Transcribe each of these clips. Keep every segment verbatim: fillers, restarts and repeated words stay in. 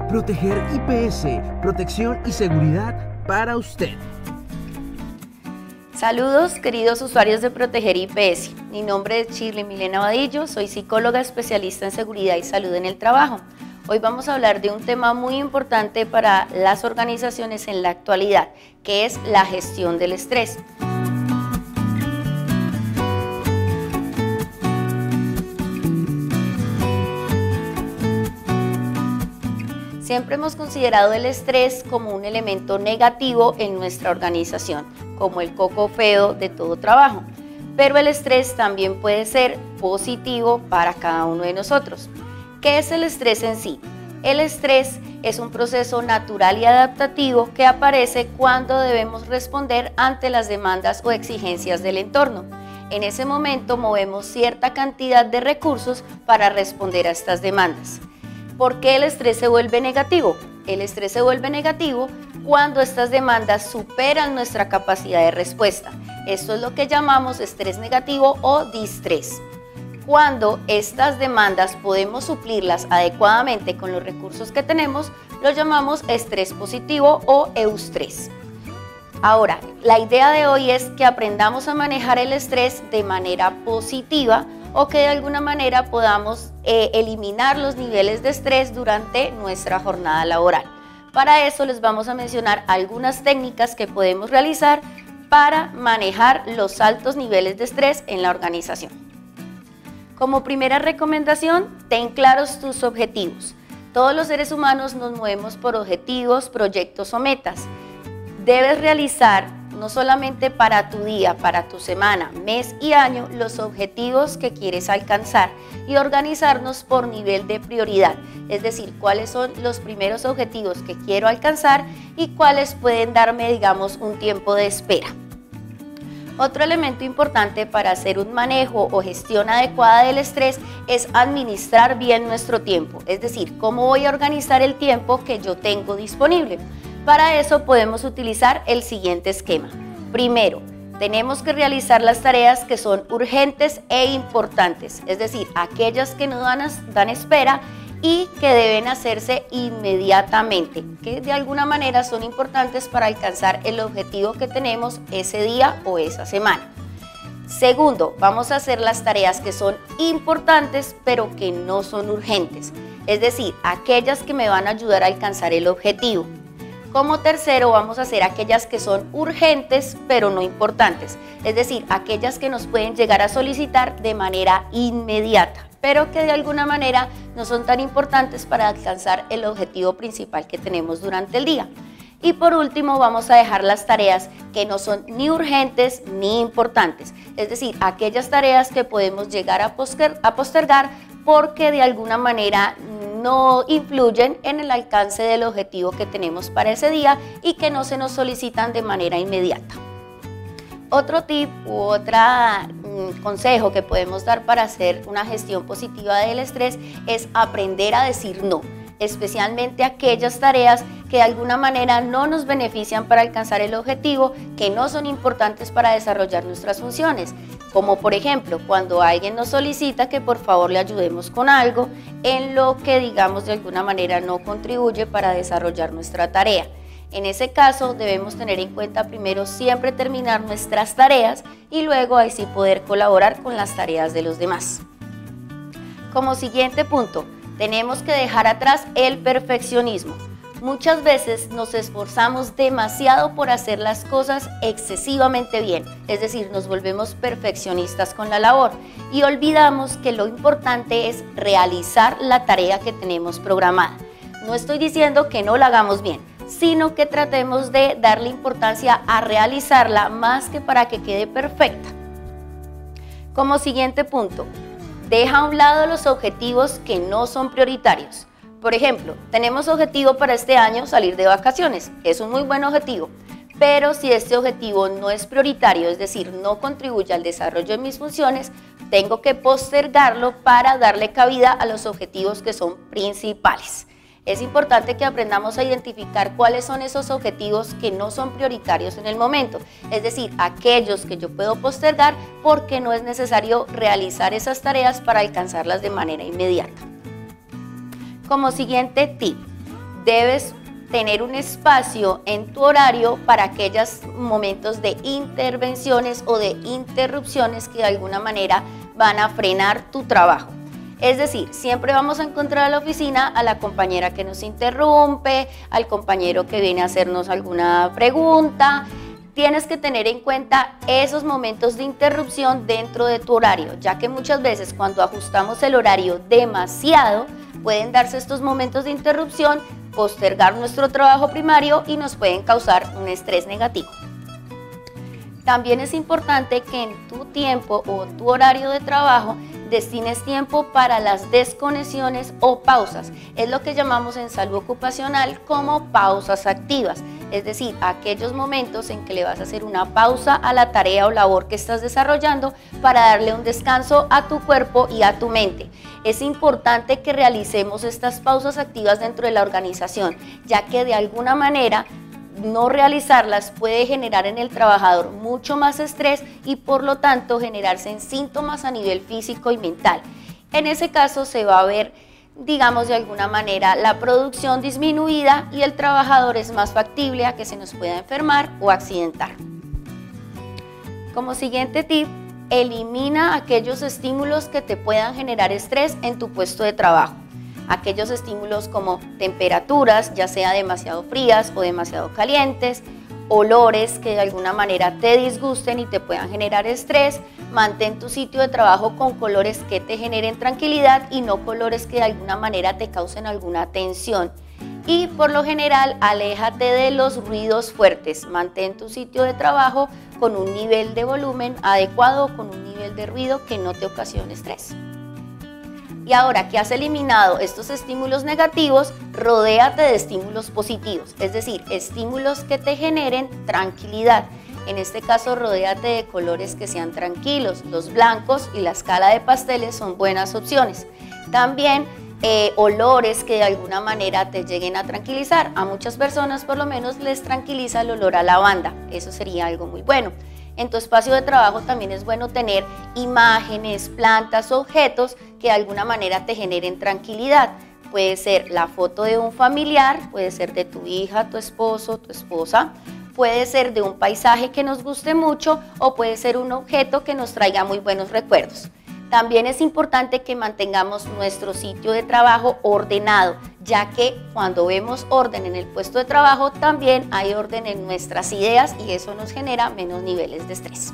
Proteger I P S, protección y seguridad para usted. Saludos, queridos usuarios de Proteger I P S. Mi nombre es Shirley Milena Vadillo, soy psicóloga especialista en seguridad y salud en el trabajo. Hoy vamos a hablar de un tema muy importante para las organizaciones en la actualidad, que es la gestión del estrés. Siempre hemos considerado el estrés como un elemento negativo en nuestra organización, como el coco feo de todo trabajo. Pero el estrés también puede ser positivo para cada uno de nosotros. ¿Qué es el estrés en sí? El estrés es un proceso natural y adaptativo que aparece cuando debemos responder ante las demandas o exigencias del entorno. En ese momento movemos cierta cantidad de recursos para responder a estas demandas. ¿Por qué el estrés se vuelve negativo? El estrés se vuelve negativo cuando estas demandas superan nuestra capacidad de respuesta. Esto es lo que llamamos estrés negativo o distrés. Cuando estas demandas podemos suplirlas adecuadamente con los recursos que tenemos, lo llamamos estrés positivo o eustrés. Ahora, la idea de hoy es que aprendamos a manejar el estrés de manera positiva o que de alguna manera podamos eh, eliminar los niveles de estrés durante nuestra jornada laboral. Para eso les vamos a mencionar algunas técnicas que podemos realizar para manejar los altos niveles de estrés en la organización. Como primera recomendación, ten claros tus objetivos. Todos los seres humanos nos movemos por objetivos, proyectos o metas. Debes realizar no solamente para tu día, para tu semana, mes y año, los objetivos que quieres alcanzar y organizarnos por nivel de prioridad, es decir, cuáles son los primeros objetivos que quiero alcanzar y cuáles pueden darme, digamos, un tiempo de espera. Otro elemento importante para hacer un manejo o gestión adecuada del estrés es administrar bien nuestro tiempo, es decir, cómo voy a organizar el tiempo que yo tengo disponible. Para eso podemos utilizar el siguiente esquema. Primero, tenemos que realizar las tareas que son urgentes e importantes, es decir, aquellas que no dan, dan espera y que deben hacerse inmediatamente, que de alguna manera son importantes para alcanzar el objetivo que tenemos ese día o esa semana. Segundo, vamos a hacer las tareas que son importantes pero que no son urgentes, es decir, aquellas que me van a ayudar a alcanzar el objetivo. Como tercero, vamos a hacer aquellas que son urgentes pero no importantes, es decir, aquellas que nos pueden llegar a solicitar de manera inmediata, pero que de alguna manera no son tan importantes para alcanzar el objetivo principal que tenemos durante el día. Y por último, vamos a dejar las tareas que no son ni urgentes ni importantes, es decir, aquellas tareas que podemos llegar a postergar porque de alguna manera no influyen en el alcance del objetivo que tenemos para ese día y que no se nos solicitan de manera inmediata. Otro tip u otro mm, consejo que podemos dar para hacer una gestión positiva del estrés es aprender a decir no, especialmente aquellas tareas que de alguna manera no nos benefician para alcanzar el objetivo, que no son importantes para desarrollar nuestras funciones, como por ejemplo cuando alguien nos solicita que por favor le ayudemos con algo en lo que digamos de alguna manera no contribuye para desarrollar nuestra tarea. En ese caso debemos tener en cuenta primero siempre terminar nuestras tareas y luego ahí sí poder colaborar con las tareas de los demás. Como siguiente punto, tenemos que dejar atrás el perfeccionismo. Muchas veces nos esforzamos demasiado por hacer las cosas excesivamente bien, es decir, nos volvemos perfeccionistas con la labor y olvidamos que lo importante es realizar la tarea que tenemos programada. No estoy diciendo que no la hagamos bien, sino que tratemos de darle importancia a realizarla más que para que quede perfecta. Como siguiente punto, deja a un lado los objetivos que no son prioritarios. Por ejemplo, tenemos objetivo para este año salir de vacaciones, es un muy buen objetivo, pero si este objetivo no es prioritario, es decir, no contribuye al desarrollo de mis funciones, tengo que postergarlo para darle cabida a los objetivos que son principales. Es importante que aprendamos a identificar cuáles son esos objetivos que no son prioritarios en el momento, es decir, aquellos que yo puedo postergar porque no es necesario realizar esas tareas para alcanzarlas de manera inmediata. Como siguiente tip, debes tener un espacio en tu horario para aquellos momentos de intervenciones o de interrupciones que de alguna manera van a frenar tu trabajo. Es decir, siempre vamos a encontrar a la oficina a la compañera que nos interrumpe, al compañero que viene a hacernos alguna pregunta. Tienes que tener en cuenta esos momentos de interrupción dentro de tu horario, ya que muchas veces cuando ajustamos el horario demasiado, pueden darse estos momentos de interrupción, postergar nuestro trabajo primario y nos pueden causar un estrés negativo. También es importante que en tu tiempo o tu horario de trabajo destines tiempo para las desconexiones o pausas. Es lo que llamamos en salud ocupacional como pausas activas. Es decir, aquellos momentos en que le vas a hacer una pausa a la tarea o labor que estás desarrollando para darle un descanso a tu cuerpo y a tu mente. Es importante que realicemos estas pausas activas dentro de la organización, ya que de alguna manera no realizarlas puede generar en el trabajador mucho más estrés y por lo tanto generarse en síntomas a nivel físico y mental. En ese caso se va a ver, digamos de alguna manera, la producción disminuida y el trabajador es más factible a que se nos pueda enfermar o accidentar. Como siguiente tip, elimina aquellos estímulos que te puedan generar estrés en tu puesto de trabajo. Aquellos estímulos como temperaturas, ya sea demasiado frías o demasiado calientes, olores que de alguna manera te disgusten y te puedan generar estrés. Mantén tu sitio de trabajo con colores que te generen tranquilidad y no colores que de alguna manera te causen alguna tensión. Y por lo general, aléjate de los ruidos fuertes. Mantén tu sitio de trabajo con un nivel de volumen adecuado, con un nivel de ruido que no te ocasione estrés. Y ahora que has eliminado estos estímulos negativos, rodéate de estímulos positivos, es decir, estímulos que te generen tranquilidad. En este caso, rodéate de colores que sean tranquilos. Los blancos y la escala de pasteles son buenas opciones. También eh, olores que de alguna manera te lleguen a tranquilizar. A muchas personas por lo menos les tranquiliza el olor a lavanda. Eso sería algo muy bueno. En tu espacio de trabajo también es bueno tener imágenes, plantas, objetos que de alguna manera te generen tranquilidad. Puede ser la foto de un familiar, puede ser de tu hija, tu esposo, tu esposa, puede ser de un paisaje que nos guste mucho o puede ser un objeto que nos traiga muy buenos recuerdos. También es importante que mantengamos nuestro sitio de trabajo ordenado, ya que cuando vemos orden en el puesto de trabajo también hay orden en nuestras ideas y eso nos genera menos niveles de estrés.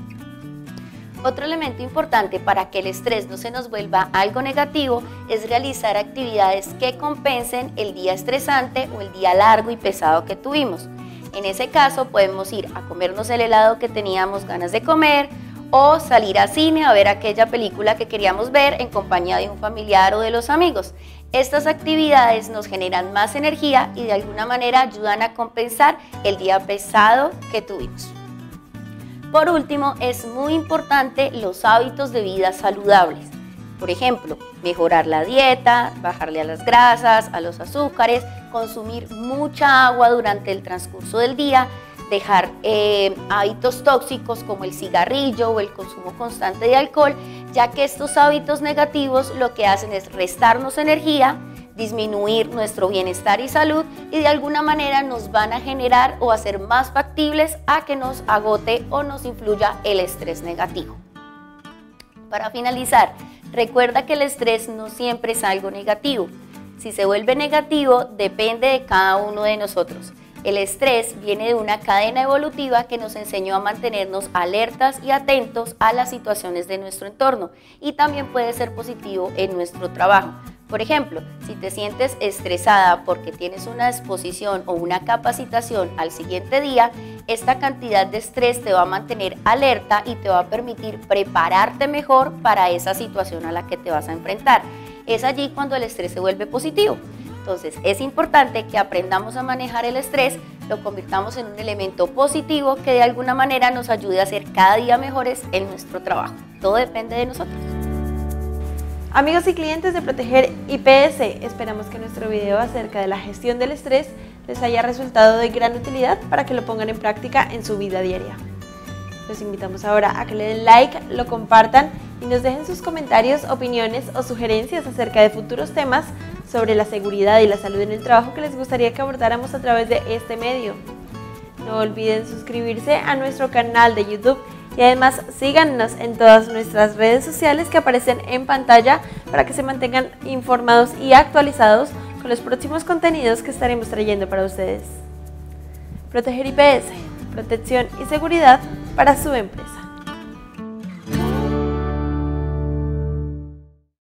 Otro elemento importante para que el estrés no se nos vuelva algo negativo es realizar actividades que compensen el día estresante o el día largo y pesado que tuvimos. En ese caso podemos ir a comernos el helado que teníamos ganas de comer, o salir a cine a ver aquella película que queríamos ver en compañía de un familiar o de los amigos. Estas actividades nos generan más energía y de alguna manera ayudan a compensar el día pesado que tuvimos. Por último, es muy importante los hábitos de vida saludables. Por ejemplo, mejorar la dieta, bajarle a las grasas, a los azúcares, consumir mucha agua durante el transcurso del día, dejar eh, hábitos tóxicos como el cigarrillo o el consumo constante de alcohol, ya que estos hábitos negativos lo que hacen es restarnos energía, disminuir nuestro bienestar y salud y de alguna manera nos van a generar o hacer más factibles a que nos agote o nos influya el estrés negativo. Para finalizar, recuerda que el estrés no siempre es algo negativo. Si se vuelve negativo, depende de cada uno de nosotros. El estrés viene de una cadena evolutiva que nos enseñó a mantenernos alertas y atentos a las situaciones de nuestro entorno y también puede ser positivo en nuestro trabajo. Por ejemplo, si te sientes estresada porque tienes una exposición o una capacitación al siguiente día, esta cantidad de estrés te va a mantener alerta y te va a permitir prepararte mejor para esa situación a la que te vas a enfrentar. Es allí cuando el estrés se vuelve positivo. Entonces, es importante que aprendamos a manejar el estrés, lo convirtamos en un elemento positivo que de alguna manera nos ayude a ser cada día mejores en nuestro trabajo. Todo depende de nosotros. Amigos y clientes de Proteger I P S, esperamos que nuestro video acerca de la gestión del estrés les haya resultado de gran utilidad para que lo pongan en práctica en su vida diaria. Los invitamos ahora a que le den like, lo compartan y nos dejen sus comentarios, opiniones o sugerencias acerca de futuros temas sobre la seguridad y la salud en el trabajo que les gustaría que abordáramos a través de este medio. No olviden suscribirse a nuestro canal de YouTube y además síganos en todas nuestras redes sociales que aparecen en pantalla para que se mantengan informados y actualizados con los próximos contenidos que estaremos trayendo para ustedes. Proteger I P S, protección y seguridad para su empresa.